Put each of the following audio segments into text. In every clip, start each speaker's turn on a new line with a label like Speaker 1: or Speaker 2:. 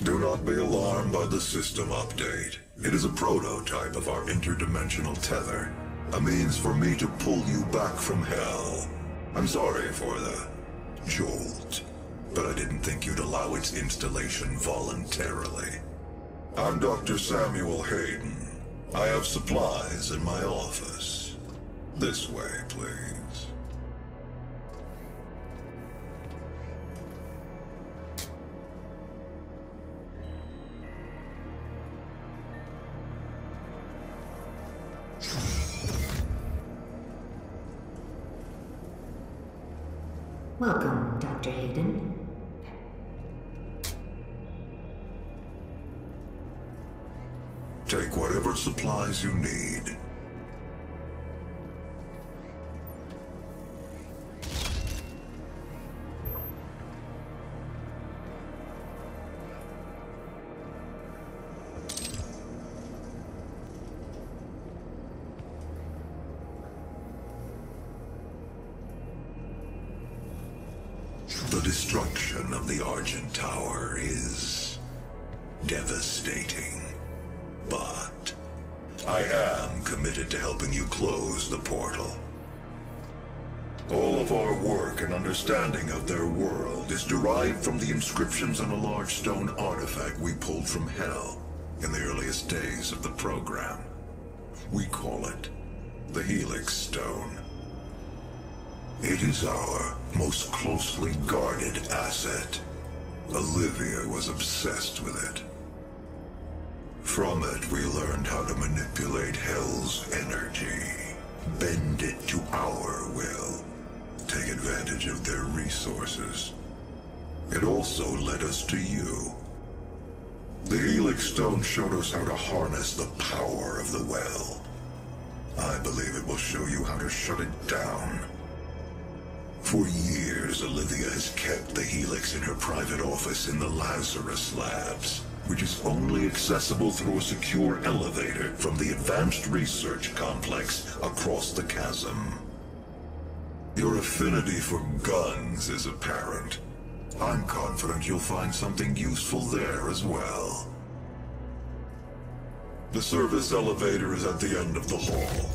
Speaker 1: Do not be alarmed by the system update. It is a prototype of our interdimensional tether. A means for me to pull you back from hell. I'm sorry for the jolt, but I didn't think you'd allow its installation voluntarily. I'm Dr. Samuel Hayden. I have supplies in my office. This way, please.
Speaker 2: Welcome, Dr. Hayden.
Speaker 1: Take whatever supplies you need. The destruction of the Argent Tower is devastating. But I am committed to helping you close the portal. All of our work and understanding of their world is derived from the inscriptions on a large stone artifact we pulled from Hell in the earliest days of the program. We call it the Helix Stone. It is our most closely guarded asset. Olivia was obsessed with it. From it, we learned how to manipulate Hell's energy, bend it to our will, take advantage of their resources. It also led us to you. The Helix Stone showed us how to harness the power of the well. I believe it will show you how to shut it down. For years, Olivia has kept the Helix in her private office in the Lazarus Labs, which is only accessible through a secure elevator from the Advanced Research Complex across the chasm. Your affinity for guns is apparent. I'm confident you'll find something useful there as well. The service elevator is at the end of the hall.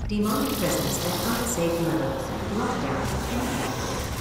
Speaker 2: Demonic presence at unsafe levels. Lockdown imminent.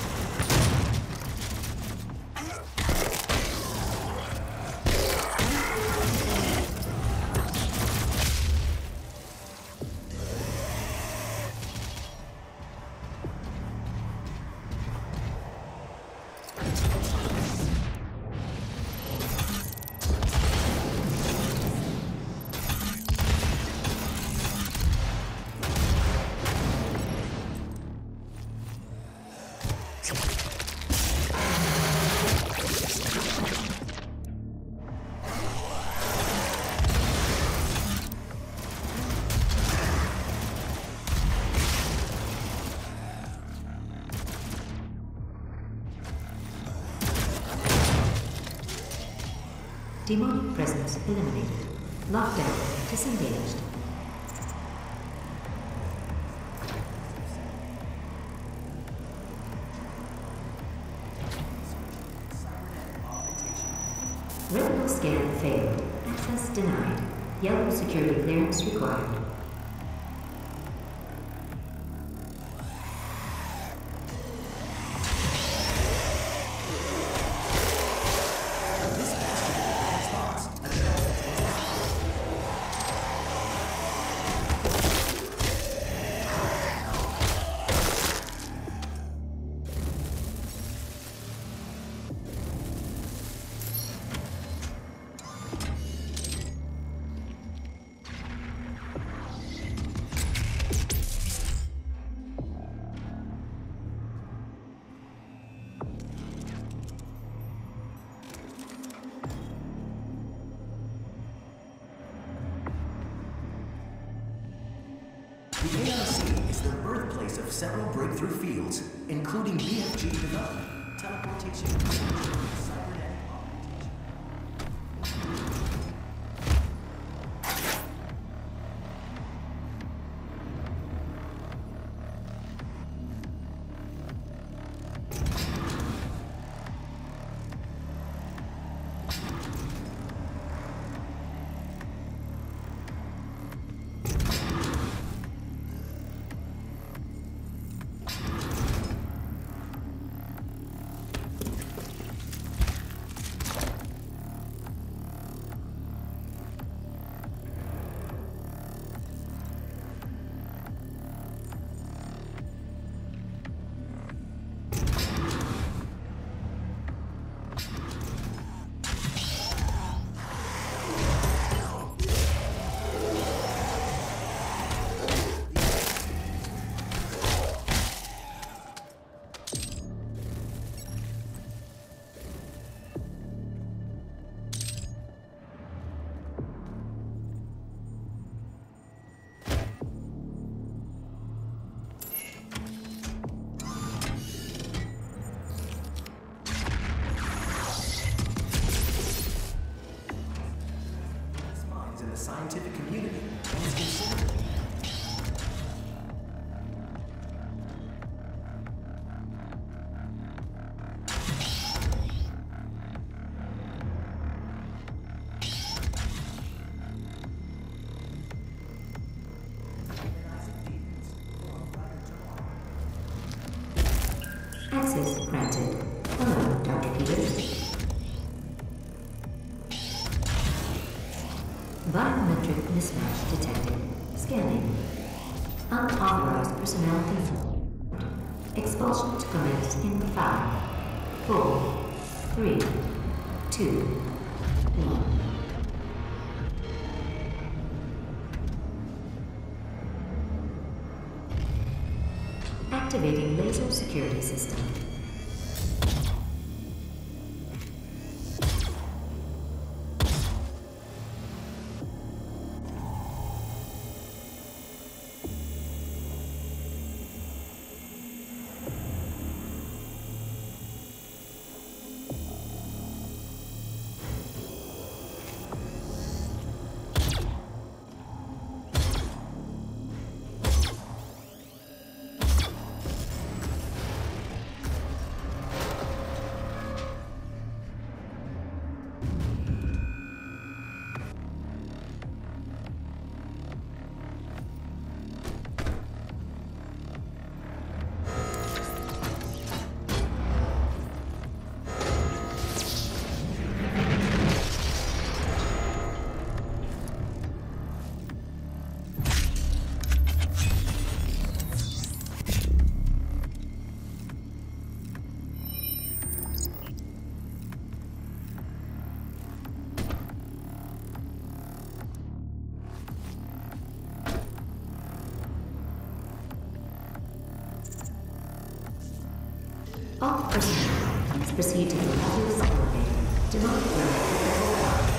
Speaker 2: Demonic presence eliminated. Lockdown disengaged. Retinal scan failed. Access denied. Yellow security clearance required.
Speaker 3: The ARC is the birthplace of several breakthrough fields, including BFG development, teleportation, cybernetic augmentation. Scientific community and is considered.
Speaker 2: Access granted. Hello, Dr. Peters. Biometric mismatch detected. Scanning. Unauthorized personnel confirmed. Expulsion to commence in 5, 4, 3, 2, 1. Activating laser security system. All personnel, please proceed to the Mobius elevator. Demonic relic level 1.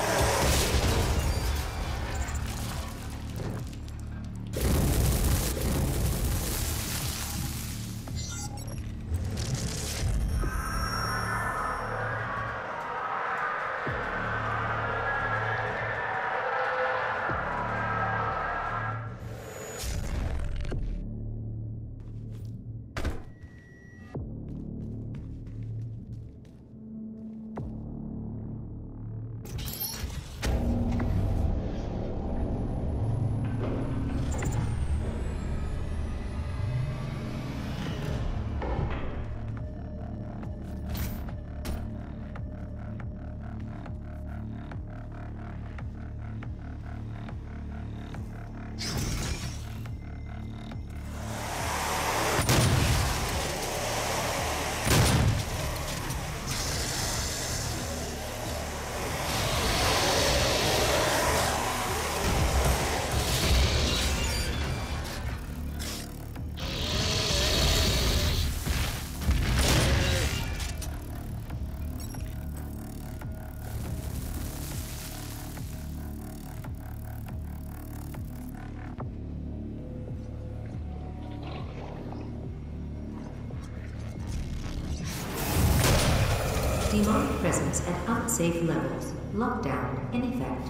Speaker 2: Demonic presence at unsafe levels. Lockdown in effect.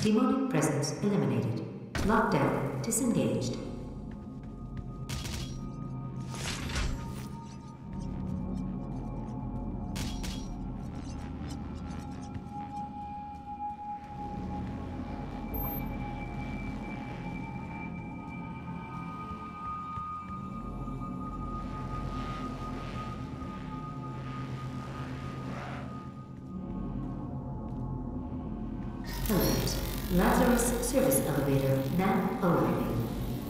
Speaker 2: Demonic presence eliminated. Lockdown disengaged. Alert. Lazarus service elevator now arriving.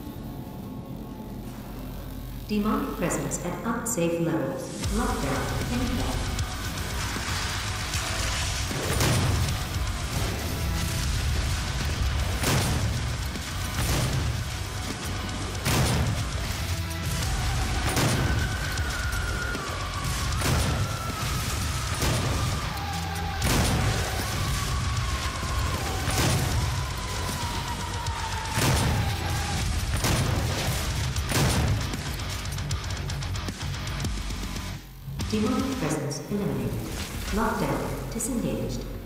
Speaker 2: Demonic presence at unsafe levels. Lockdown in effect. Demonic presence eliminated. Lockdown disengaged.